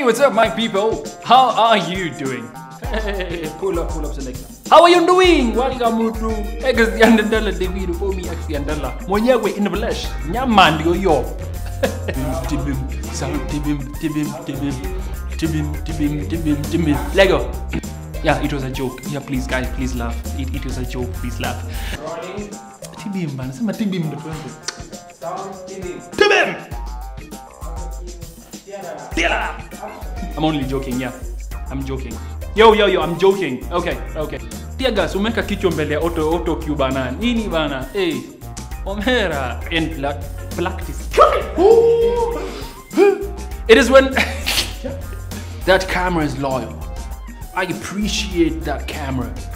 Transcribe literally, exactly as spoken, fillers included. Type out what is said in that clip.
Hey, what's up, my people? How are you doing? Hey, pull up, pull up, selector. How are you doing? Welcome to Extiandala David for me, Extiandala. Mwenyewe in the flesh. Nyaman yo yo. Tibim, sound tibim, tibim, tibim, tibim, tibim, tibim, tibim. Lego. Yeah, it was a joke. Yeah, please, guys, please laugh. It, it was a joke. Please laugh. Tibim, man. Sama tibim the friend. Tibim. I'm only joking, yeah. I'm joking. Yo, yo, yo, I'm joking. Okay, okay. Tiagas, umeka kichwa mbele auto auto cue bana. Nini bana? Hey. Omera in black practice. It is when that camera is loyal. I appreciate that camera.